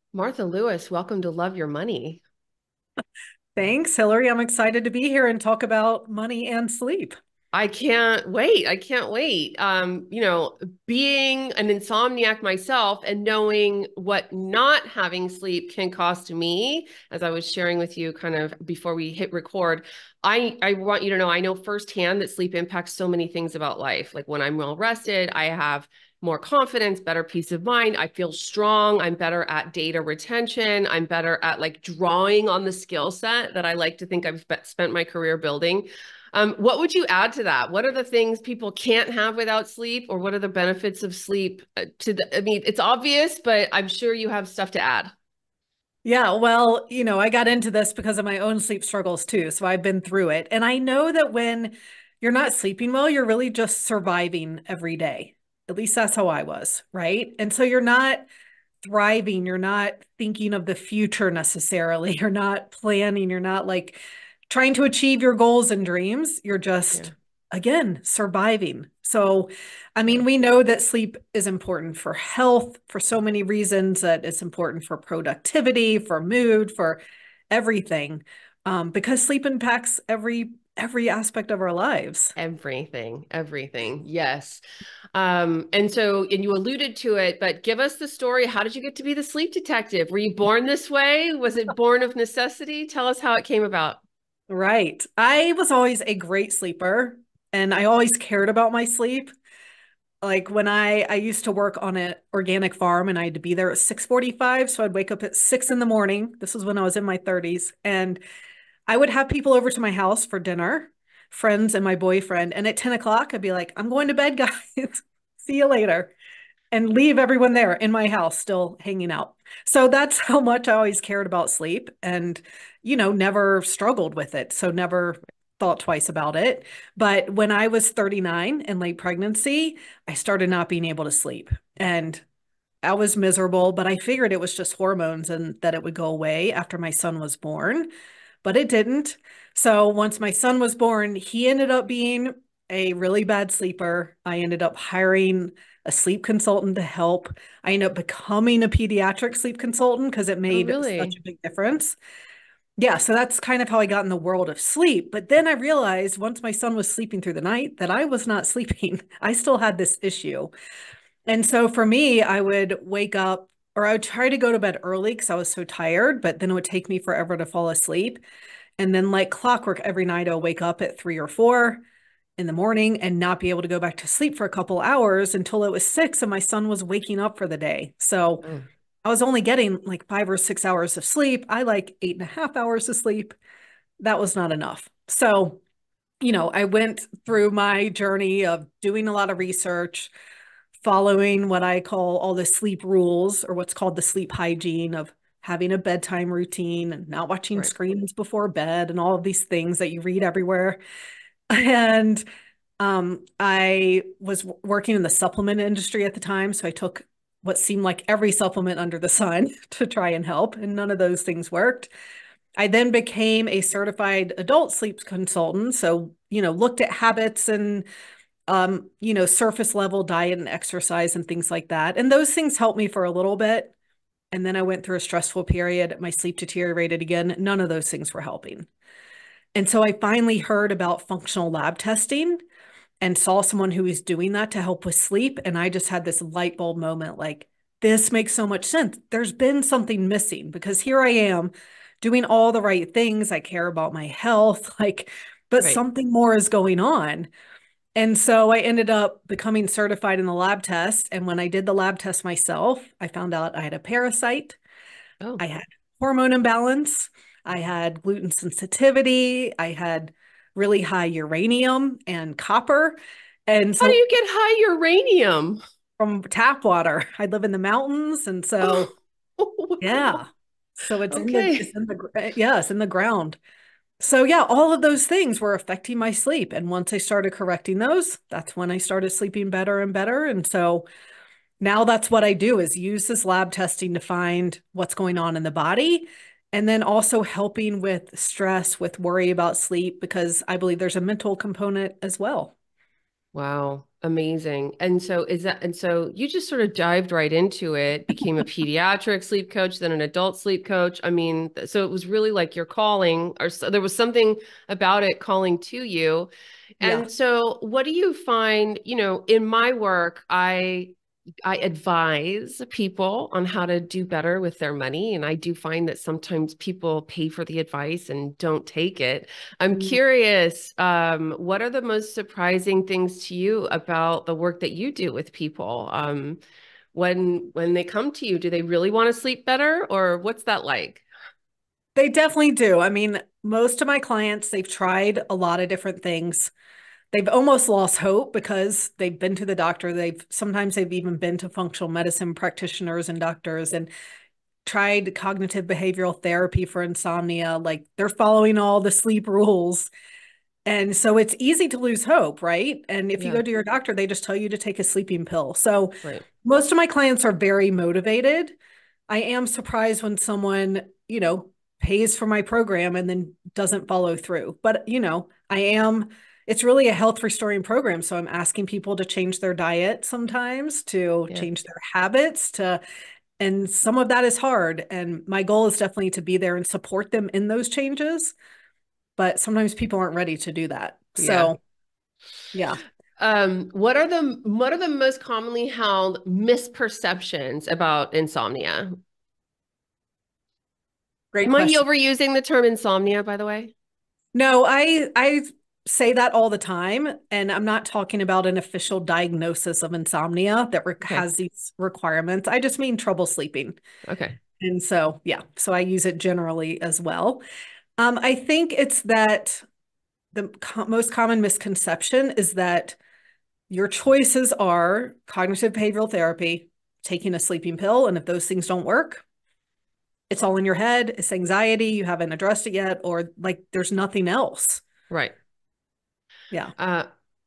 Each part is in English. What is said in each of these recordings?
Martha Lewis, welcome to Love Your Money. Thanks, Hillary. I'm excited to be here and talk about money and sleep. I can't wait. I can't wait. Being an insomniac myself and knowing what not having sleep can cost me, as I was sharing with you kind of before we hit record, I want you to know I know firsthand that sleep impacts so many things about life. Like when I'm well rested, I have more confidence, better peace of mind. I feel strong. I'm better at data retention. I'm better at like drawing on the skill set that I like to think I've spent my career building. What would you add to that? What are the things people can't have without sleep, or what are the benefits of sleep I mean, it's obvious, but I'm sure you have stuff to add. Yeah, well, I got into this because of my own sleep struggles too. So I've been through it. And I know that when you're not sleeping well, you're really just surviving every day. At least that's how I was, right? And so you're not thriving, you're not thinking of the future necessarily, you're not planning, you're not like trying to achieve your goals and dreams. You're Yeah, just, again, surviving. So, I yeah, mean, we know that sleep is important for health for so many reasons, that it's important for productivity, for mood, for everything, because sleep impacts every aspect of our lives. everything, everything. Yes. And you alluded to it, but give us the story. How did you get to be the sleep detective? Were you born this way? Was it born of necessity? Tell us how it came about. Right. I was always a great sleeper and I always cared about my sleep. Like when I used to work on an organic farm and I had to be there at 6:45, so I'd wake up at 6 in the morning. This was when I was in my 30s, and I would have people over to my house for dinner, friends and my boyfriend, and at 10 o'clock I'd be like, I'm going to bed, guys. See you later. And leave everyone there in my house still hanging out. So that's how much I always cared about sleep and, never struggled with it. So never thought twice about it. But when I was 39 in late pregnancy, I started not being able to sleep. And I was miserable, but I figured it was just hormones and that it would go away after my son was born, but it didn't. So once my son was born, he ended up being a really bad sleeper. I ended up hiring a sleep consultant to help. I ended up becoming a pediatric sleep consultant because it Oh, made such really? a big difference. Yeah, so that's kind of how I got in the world of sleep. But then I realized once my son was sleeping through the night that I was not sleeping. I still had this issue. And so for me, I would wake up or I would try to go to bed early because I was so tired, but then it would take me forever to fall asleep. And then, like clockwork, every night I'll wake up at 3 or 4 in the morning and not be able to go back to sleep for a couple hours until it was 6 and my son was waking up for the day. So Oh, I was only getting like 5 or 6 hours of sleep. I like 8.5 hours of sleep. That was not enough. So, I went through my journey of doing a lot of research, following what I call all the sleep rules or what's called the sleep hygiene of having a bedtime routine and not watching right. screens before bed and all of these things that you read everywhere. And I was working in the supplement industry at the time. So I took what seemed like every supplement under the sun to try and help, and none of those things worked. I then became a certified adult sleep consultant. So, looked at habits and surface level diet and exercise and things like that. And those things helped me for a little bit. And then I went through a stressful period. My sleep deteriorated again. None of those things were helping. And so I finally heard about functional lab testing and saw someone who was doing that to help with sleep. And I just had this light bulb moment like, this makes so much sense. There's been something missing because here I am doing all the right things. I care about my health, like, but Right. something more is going on. And so I ended up becoming certified in the lab test. And when I did the lab test myself, I found out I had a parasite, Oh, I had hormone imbalance, I had gluten sensitivity, I had really high uranium and copper. And how do so you get high uranium? from tap water, I live in the mountains. And so, Oh, yeah. So okay. it's in the ground. So yeah, all of those things were affecting my sleep. And once I started correcting those, that's when I started sleeping better and better. And so now that's what I do is use this lab testing to find what's going on in the body. And then also helping with stress, with worry about sleep, because I believe there's a mental component as well. Wow, amazing. And so you just sort of dived right into it, became a pediatric sleep coach, then an adult sleep coach. I mean, so it was really like your calling, or so there was something about it calling to you. Yeah. And so what do you find, in my work, I advise people on how to do better with their money. And I do find that sometimes people pay for the advice and don't take it. I'm Mm. curious, what are the most surprising things to you about the work that you do with people? When they come to you, do they really want to sleep better, or what's that like? They definitely do. I mean, most of my clients, they've tried a lot of different things. They've almost lost hope because they've been to the doctor. They've even been to functional medicine practitioners and doctors and tried cognitive behavioral therapy for insomnia. Like they're following all the sleep rules. And so it's easy to lose hope, right? And if you Yeah, go to your doctor, they just tell you to take a sleeping pill. So right. most of my clients are very motivated. I am surprised when someone, pays for my program and then doesn't follow through. But, it's really a health restoring program. So I'm asking people to change their diet sometimes, to Yeah. change their habits, and some of that is hard. And my goal is definitely to be there and support them in those changes. But sometimes people aren't ready to do that. Yeah. So, yeah, What are the most commonly held misperceptions about insomnia? great Am I question. overusing the term insomnia, by the way? No, I say that all the time, and I'm not talking about an official diagnosis of insomnia that Okay. has these requirements. I just mean trouble sleeping. Okay. And so, yeah, so I use it generally as well. I think it's that the most common misconception is that your choices are cognitive behavioral therapy, taking a sleeping pill, and if those things don't work, it's all in your head, it's anxiety, you haven't addressed it yet, or like there's nothing else. Right. Yeah. Uh,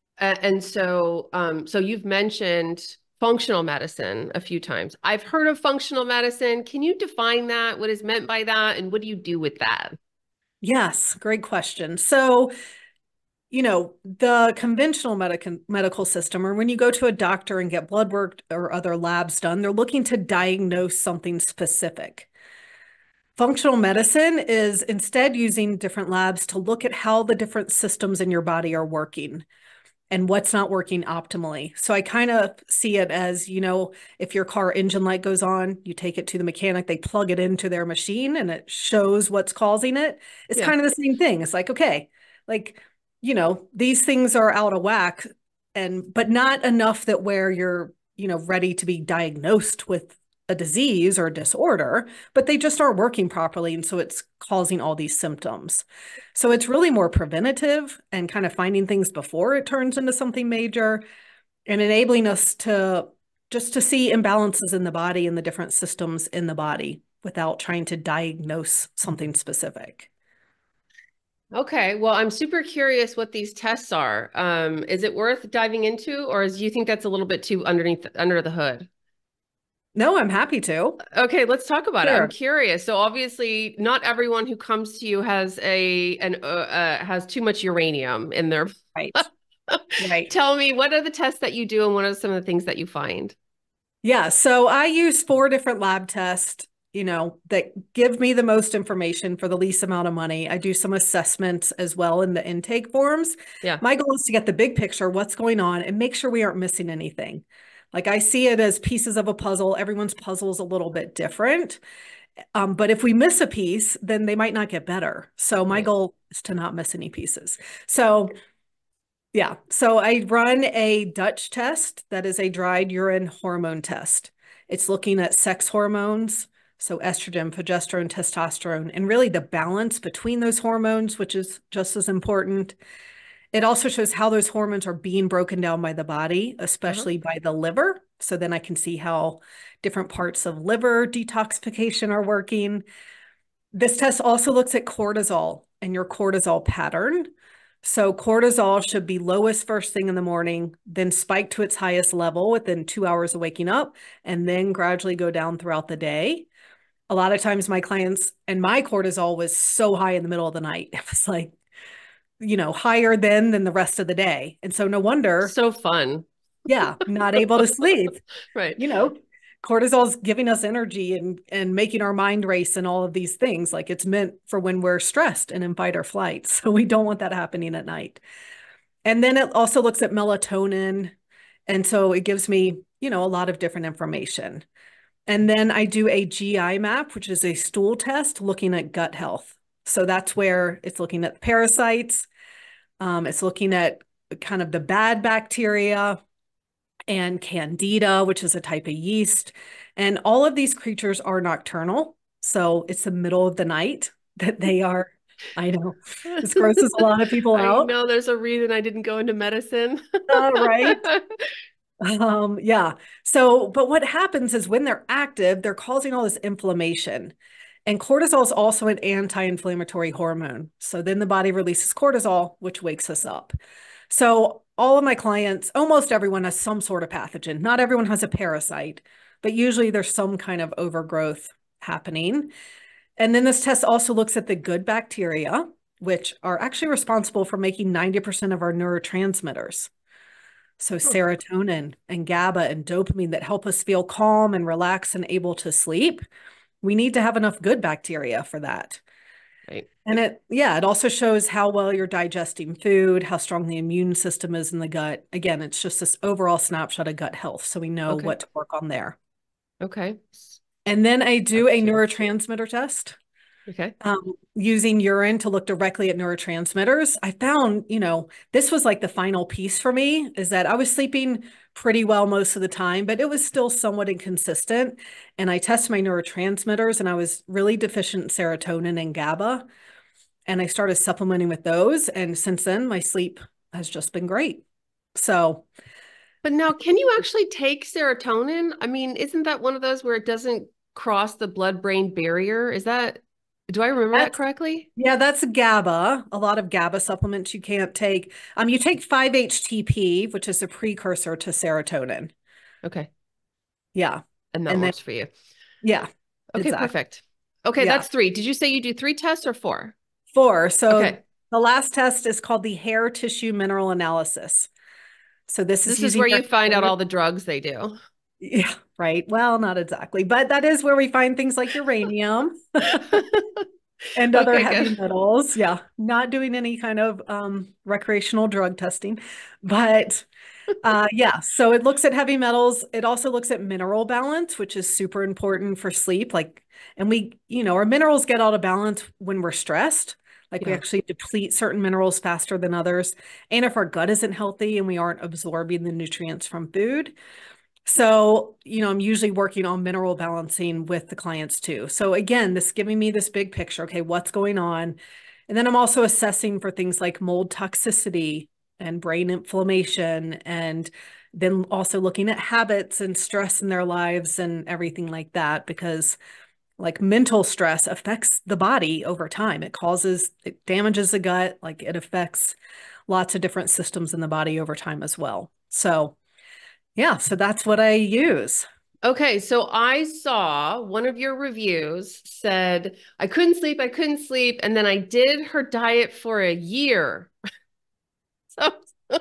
so you've mentioned functional medicine a few times. I've heard of functional medicine. Can you define that? What is meant by that? And what do you do with that? Yes, great question. So, the conventional medical system, or when you go to a doctor and get blood work or other labs done, they're looking to diagnose something specific. Functional medicine is instead using different labs to look at how the different systems in your body are working and what's not working optimally. So I kind of see it as, if your car engine light goes on, you take it to the mechanic, they plug it into their machine and it shows what's causing it. It's Yeah. kind of the same thing. It's like, okay, like, these things are out of whack but not enough that where you're, ready to be diagnosed with a disease or a disorder, but they just aren't working properly. And so it's causing all these symptoms. So it's really more preventative and kind of finding things before it turns into something major and enabling us to just to see imbalances in the body and the different systems in the body without trying to diagnose something specific. Okay. Well, I'm super curious what these tests are. Is it worth diving into, or do you think that's a little bit too under the hood? No, I'm happy to. Okay, let's talk about it. I'm Sure. curious. So obviously, not everyone who comes to you has too much uranium in their. Right. Right. Tell me, what are the tests that you do, and what are some of the things that you find? Yeah, so I use four different lab tests, that give me the most information for the least amount of money. I do some assessments as well in the intake forms. Yeah, My goal is to get the big picture, what's going on, and make sure we aren't missing anything. Like I see it as pieces of a puzzle. Everyone's puzzle is a little bit different. But if we miss a piece, then they might not get better. So my right. goal is to not miss any pieces. So yeah. So I run a Dutch test that is a dried urine hormone test. It's looking at sex hormones, so estrogen, progesterone, testosterone, and really the balance between those hormones, which is just as important. It also shows how those hormones are being broken down by the body, Uh-huh. especially by the liver. So then I can see how different parts of liver detoxification are working. This test also looks at cortisol and your cortisol pattern. So cortisol should be lowest first thing in the morning, then spike to its highest level within 2 hours of waking up, and then gradually go down throughout the day. A lot of times my clients and my cortisol was so high in the middle of the night. It was like higher than the rest of the day. And so no wonder, So fun. yeah, not able to sleep. Right. You know, cortisol is giving us energy and making our mind race and all of these things. Like it's meant for when we're stressed and in fight or flight. So we don't want that happening at night. And then it also looks at melatonin. And so it gives me, a lot of different information. And then I do a GI map, which is a stool test looking at gut health. So that's where it's looking at parasites. It's looking at kind of the bad bacteria and candida, which is a type of yeast. And all of these creatures are nocturnal. So it's the middle of the night that they are. I know this grosses a lot of people I out. know there's a reason I didn't go into medicine. Right. Yeah. So, but what happens is when they're active, they're causing all this inflammation. And cortisol is also an anti-inflammatory hormone. So then the body releases cortisol, which wakes us up. So all of my clients, almost everyone has some sort of pathogen. Not everyone has a parasite, but usually there's some kind of overgrowth happening. And then this test also looks at the good bacteria, which are actually responsible for making 90% of our neurotransmitters. So serotonin and GABA and dopamine that help us feel calm and relaxed and able to sleep. We need to have enough good bacteria for that. Right. And it also shows how well you're digesting food, how strong the immune system is in the gut. Again, it's just this overall snapshot of gut health. So we know Okay. what to work on there. Okay. And then I do That's a two. neurotransmitter test. Okay. Using urine to look directly at neurotransmitters. I found, this was like the final piece for me is that I was sleeping pretty well most of the time, but it was still somewhat inconsistent. And I tested my neurotransmitters and I was really deficient in serotonin and GABA. And I started supplementing with those. And since then, my sleep has just been great. So, But now, can you actually take serotonin? I mean, isn't that one of those where it doesn't cross the blood-brain barrier? Do I remember that that's correctly? yeah, that's GABA. A lot of GABA supplements you can't take. You take 5-HTP, which is a precursor to serotonin. Okay. Yeah. And that And then, works for you. yeah, Okay, exactly. perfect. Okay, Yeah. that's three. Did you say you do three tests or four? 4. So Okay. the last test is called the hair tissue mineral analysis. So this is This is using where their you find out hair. all the drugs they do. Yeah, right. Well, not exactly, but that is where we find things like uranium and other Okay, heavy good. metals. Yeah, not doing any kind of recreational drug testing, but yeah, so it looks at heavy metals. It also looks at mineral balance, which is super important for sleep. And our minerals get out of balance when we're stressed. Like we Yeah. actually deplete certain minerals faster than others. And if our gut isn't healthy and we aren't absorbing the nutrients from food. So, I'm usually working on mineral balancing with the clients too. So again, this giving me this big picture. Okay, what's going on? And then I'm also assessing for things like mold toxicity and brain inflammation, and then also looking at habits and stress in their lives and everything like that, because like mental stress affects the body over time. It damages the gut, like it affects lots of different systems in the body over time as well. So yeah, so that's what I use. Okay, so I saw one of your reviews said, I couldn't sleep, and then I did her diet for a year. So,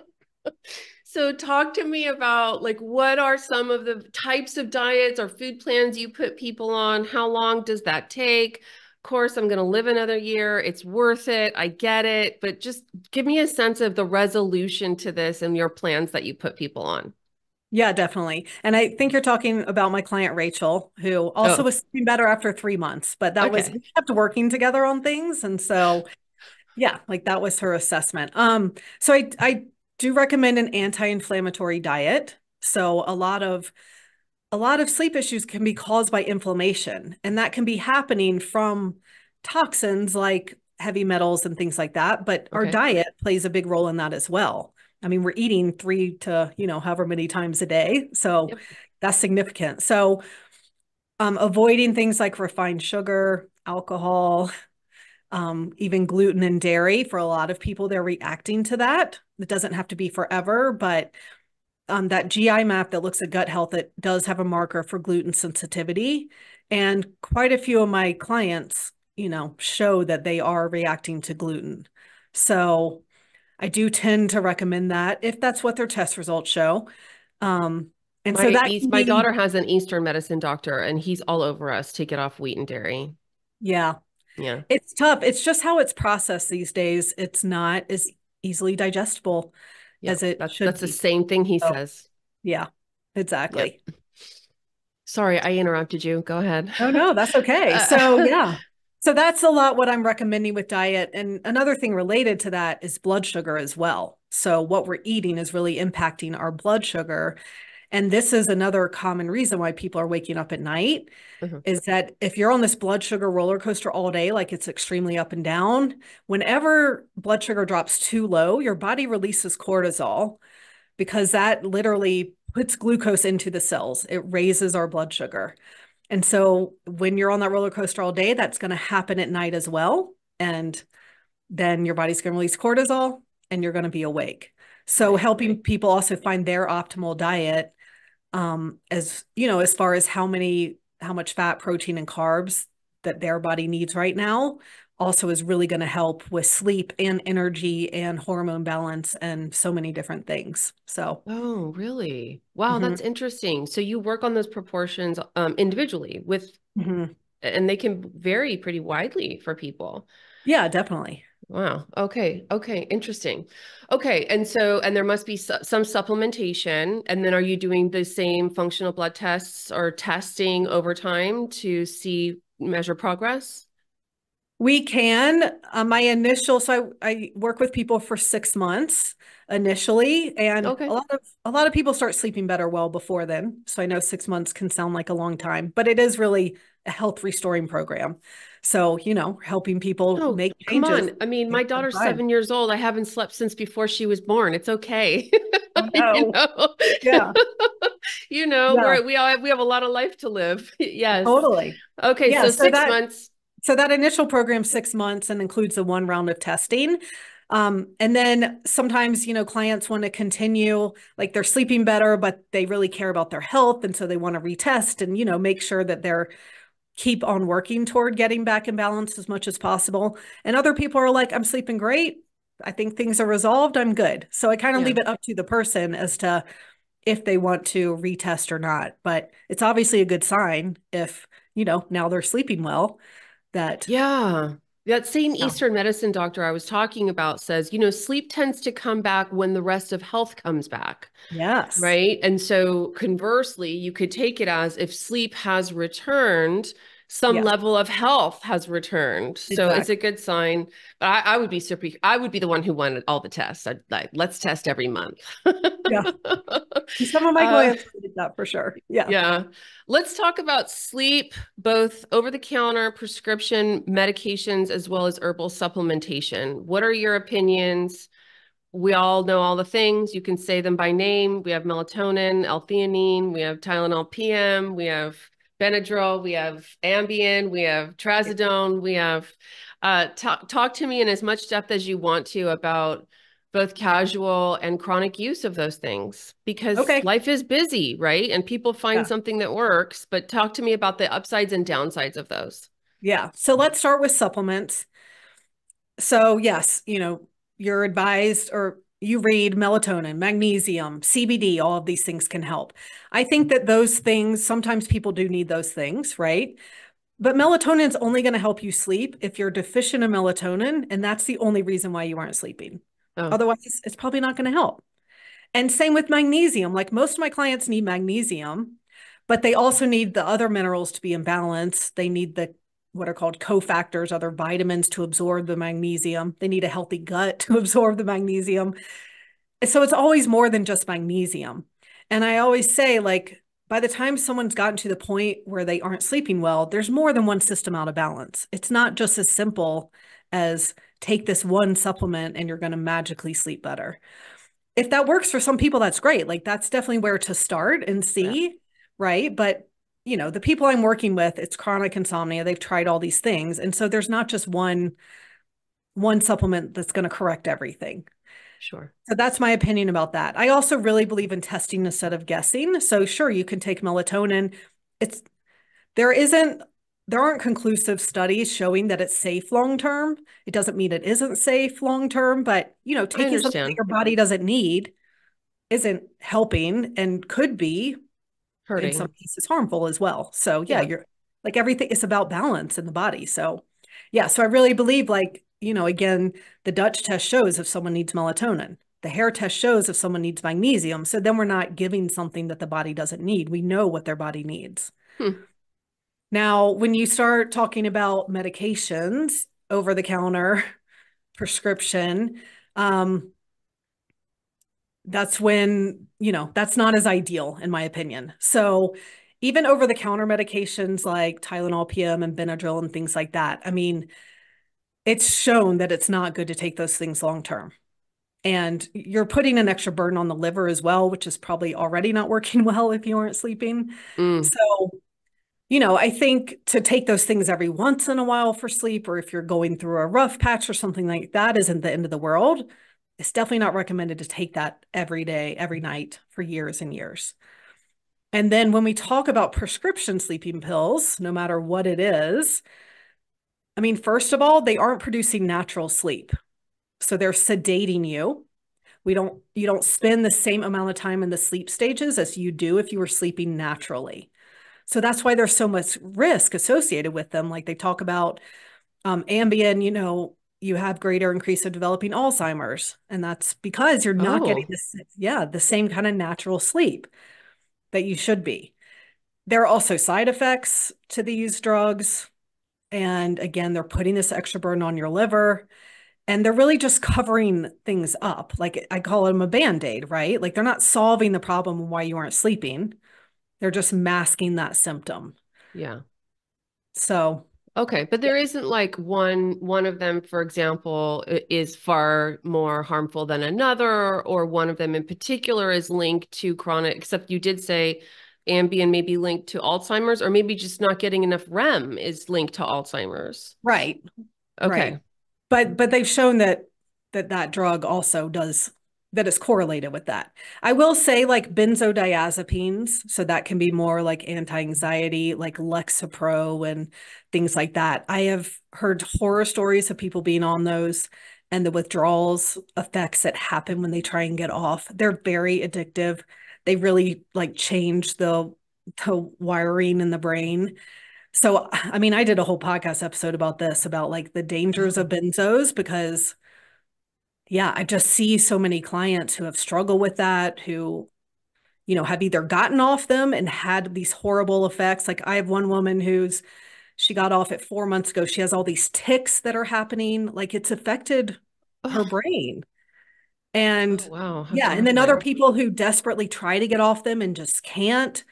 so talk to me about like what are some of the types of diets or food plans you put people on? How long does that take? Of course, I'm going to live another year. It's worth it. I get it, but just give me a sense of the resolution to this and your plans that you put people on. Yeah, definitely. And I think you're talking about my client Rachel, who also Oh, was sleeping better after 3 months, but okay. we kept working together on things. And so, yeah, like that was her assessment. So I do recommend an anti-inflammatory diet. So a lot of sleep issues can be caused by inflammation, and that can be happening from toxins like heavy metals and things like that. But our Okay. diet plays a big role in that as well. I mean, we're eating 3 to, however many times a day. So Yep. that's significant. So avoiding things like refined sugar, alcohol, even gluten and dairy. For a lot of people, they're reacting to that. It doesn't have to be forever, but that GI map that looks at gut health, it does have a marker for gluten sensitivity. And quite a few of my clients, show that they are reacting to gluten. So I do tend to recommend that if that's what their test results show. Um, and so that can My be, daughter has an Eastern medicine doctor, and he's all over us to get off wheat and dairy. yeah, Yeah. it's tough. It's just how it's processed these days. It's not as easily digestible Yep. as it should That's the be. same thing he So, says. yeah, Yep. exactly. Sorry, I interrupted you. Go ahead. Oh, no, that's okay. So, Uh, yeah. So that's a lot what I'm recommending with diet. And another thing related to that is blood sugar as well. So what we're eating is really impacting our blood sugar. And this is another common reason why people are waking up at night mhm. is that if you're on this blood sugar roller coaster all day, like it's extremely up and down, whenever blood sugar drops too low, your body releases cortisol because that literally puts glucose into the cells. It raises our blood sugar. And so when you're on that roller coaster all day, that's going to happen at night as well. And then your body's going to release cortisol and you're going to be awake. So Right. helping people also find their optimal diet, as you know, as far as how much fat, protein, and carbs that their body needs right now, also is really going to help with sleep and energy and hormone balance and so many different things. So, Oh, really? Wow, mhm, that's interesting. So you work on those proportions individually with, mhm. and they can vary pretty widely for people. Yeah, definitely. Wow. Okay. Okay. Interesting. Okay. And so, and there must be some supplementation. And then are you doing the same functional blood tests or testing over time to measure progress? We can. My initial, so I work with people for 6 months initially, and Okay. a lot of people start sleeping better well before then. So I know 6 months can sound like a long time, but it is really a health restoring program. So, helping people Oh, make come changes on. I mean, my takes some daughter's time. 7 years old. I haven't slept since before she was born. It's okay. Oh You no. know, Yeah. Yeah, we have a lot of life to live. Yes. totally. Okay, Yeah. so 6 months. So that initial program, 6 months, and includes the one round of testing. And then sometimes, clients want to continue, like they're sleeping better, but they really care about their health. And so they want to retest and, make sure that they're keep on working toward getting back in balance as much as possible. And other people are like, I'm sleeping great. I think things are resolved. I'm good. So I kind of Yeah. leave it up to the person as to if they want to retest or not. But it's obviously a good sign if, now they're sleeping well that, Yeah. That same yeah. Eastern medicine doctor I was talking about says, sleep tends to come back when the rest of health comes back, Yes. right? And so conversely, you could take it as if sleep has returned, some Yeah, level of health has returned. So it's a exactly. good sign. But I would be super, I would be the one who wanted all the tests. I'd like, let's test every month. Yeah. Some of my Uh, clients did that for sure. Yeah. yeah. Let's talk about sleep, both over the counter, prescription medications, as well as herbal supplementation. What are your opinions? We all know all the things. You can say them by name. We have melatonin, L-theanine, we have Tylenol PM, we have Benadryl, we have Ambien, we have Trazodone, we have talk to me in as much depth as you want to about both casual and chronic use of those things because Okay. life is busy, right? And people find Yeah. something that works, but talk to me about the upsides and downsides of those. Yeah. So let's start with supplements. So, yes, you're advised or you read melatonin, magnesium, CBD, all of these things can help. I think that those things, sometimes people do need those things, right? But melatonin is only going to help you sleep if you're deficient in melatonin, and that's the only reason why you aren't sleeping. Oh, Otherwise, it's probably not going to help. And same with magnesium. Like most of my clients need magnesium, but they also need the other minerals to be in balance. They need the what are called cofactors, other vitamins to absorb the magnesium. They need a healthy gut to absorb the magnesium. So it's always more than just magnesium. And I always say, like, by the time someone's gotten to the point where they aren't sleeping well, there's more than one system out of balance. It's not just as simple as take this one supplement and you're going to magically sleep better. If that works for some people, that's great. Like that's definitely where to start and yeah, see, right? But the people I'm working with, it's chronic insomnia. They've tried all these things. And so there's not just one supplement that's going to correct everything. sure. So that's my opinion about that. I also really believe in testing instead of guessing. So sure, you can take melatonin. It's there isn't there aren't conclusive studies showing that it's safe long term. It doesn't mean it isn't safe long term, but I taking something that understand. your body doesn't need isn't helping and could be in some Hurting. cases harmful as well. So yeah, Yeah. you're like everything is about balance in the body. So yeah, so I really believe like, again, the Dutch test shows if someone needs melatonin. The hair test shows if someone needs magnesium. So then we're not giving something that the body doesn't need. We know what their body needs. Hmm. Now, when you start talking about medications, over the counter, prescription, um, that's when, that's not as ideal, in my opinion. So, even over the counter medications like Tylenol PM and Benadryl and things like that, I mean, it's shown that it's not good to take those things long term. And you're putting an extra burden on the liver as well, which is probably already not working well if you aren't sleeping. Mm. So, I think to take those things every once in a while for sleep, or if you're going through a rough patch or something like that, isn't the end of the world. It's definitely not recommended to take that every day, every night for years and years. And then when we talk about prescription sleeping pills, no matter what it is, I mean, first of all, they aren't producing natural sleep. So they're sedating you. You don't spend the same amount of time in the sleep stages as you do if you were sleeping naturally. So that's why there's so much risk associated with them. Like they talk about Ambien, you have greater increase of developing Alzheimer's. And that's because you're not getting Oh, this, yeah, the same kind of natural sleep that you should be. There are also side effects to these drugs. And again, they're putting this extra burden on your liver and they're really just covering things up. Like I call them a band-aid, right? Like they're not solving the problem why you aren't sleeping. They're just masking that symptom. yeah. So, Okay, but yeah, there isn't like one of them, for example, is far more harmful than another, or one of them in particular is linked to chronic, except you did say Ambien may be linked to Alzheimer's, or maybe just not getting enough REM is linked to Alzheimer's. right, right. Okay. But they've shown that drug also does that is correlated with that. I will say like benzodiazepines, so that can be more like anti-anxiety, like Lexapro and things like that. I have heard horror stories of people being on those and the withdrawals effects that happen when they try and get off. They're very addictive. They really like change the wiring in the brain. So, I mean, I did a whole podcast episode about this, about like the dangers of Oh, benzos, because yeah, I just see so many clients who have struggled with that, who, have either gotten off them and had these horrible effects. Like I have one woman she got off at 4 months ago. She has all these tics that are happening. Like it's affected her oh, brain. oh, And wow. How yeah, and then other terrifying. people who desperately try to get off them and just can't.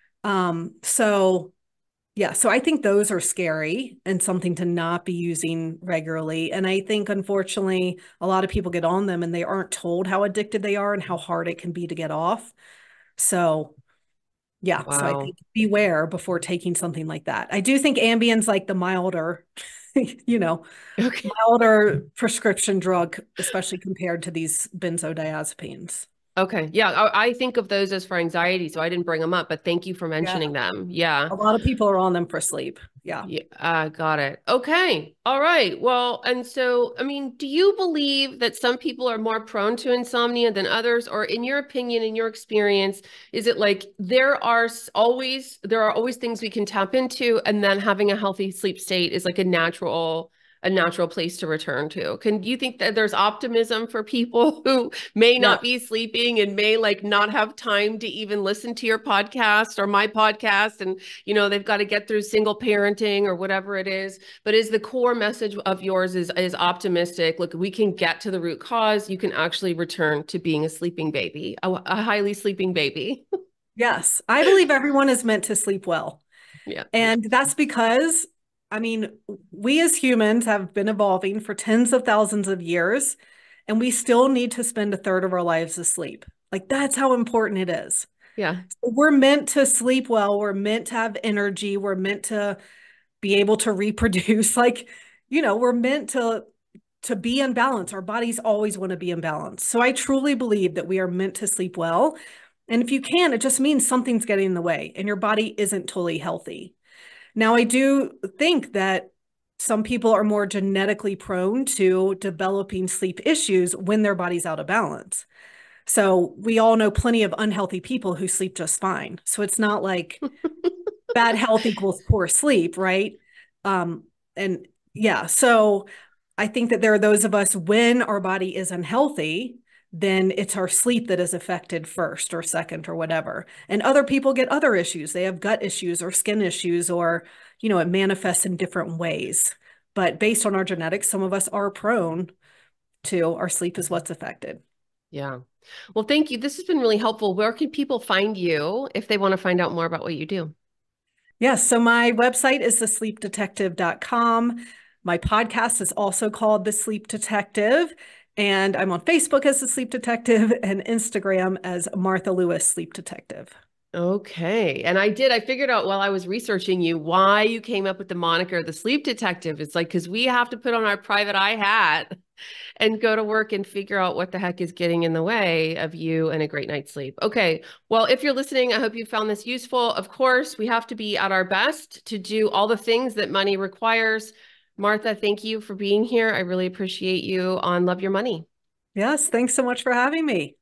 So yeah, so I think those are scary and something to not be using regularly. And I think, unfortunately, a lot of people get on them and they aren't told how addicted they are and how hard it can be to get off. So, yeah, so I Wow. think beware before taking something like that. I do think Ambien's like the milder, you know, Okay. milder prescription drug, especially compared to these benzodiazepines. Okay. Yeah, I think of those as for anxiety, so I didn't bring them up, but thank you for Yeah, mentioning them. Yeah. a lot of people are on them for sleep. Yeah. Yeah, got it. Okay. All right. Well, and so, I mean, do you believe that some people are more prone to insomnia than others? Or in your opinion, in your experience, is it like there are always things we can tap into, and then having a healthy sleep state is like a natural place to return to? Do you think that there's optimism for people who may Yeah. not be sleeping and may like not have time to even listen to your podcast or my podcast, and they've got to get through single parenting or whatever it is, but is the core message of yours is optimistic? Look, we can get to the root cause. You can actually return to being a sleeping baby, a highly sleeping baby. Yes. I believe everyone is meant to sleep well. Yeah. And that's because, I mean, we as humans have been evolving for tens of thousands of years, and we still need to spend a third of our lives asleep. Like, that's how important it is. Yeah. So we're meant to sleep well. We're meant to have energy. We're meant to be able to reproduce. Like, we're meant to be in balance. Our bodies always want to be in balance. So I truly believe that we are meant to sleep well. And if you can, it just means something's getting in the way and your body isn't totally healthy. Now, I do think that some people are more genetically prone to developing sleep issues when their body's out of balance. So we all know plenty of unhealthy people who sleep just fine. So it's not like bad health equals poor sleep, right? And yeah, so I think that there are those of us when our body is unhealthy, then it's our sleep that is affected first or second or whatever. And other people get other issues. They have gut issues or skin issues, or, it manifests in different ways. But based on our genetics, some of us are prone to our sleep is what's affected. Yeah. Well, thank you. This has been really helpful. Where can people find you if they want to find out more about what you do? Yes. So my website is thesleepdetective.com. My podcast is also called The Sleep Detective. And I'm on Facebook as The Sleep Detective and Instagram as Martha Lewis Sleep Detective. Okay. And I figured out while I was researching you why you came up with the moniker, the sleep detective. It's like, because we have to put on our private eye hat and go to work and figure out what the heck is getting in the way of you and a great night's sleep. Okay. Well, if you're listening, I hope you found this useful. Of course, we have to be at our best to do all the things that money requires. Martha, thank you for being here. I really appreciate you on Love Your Money. Yes. Thanks so much for having me.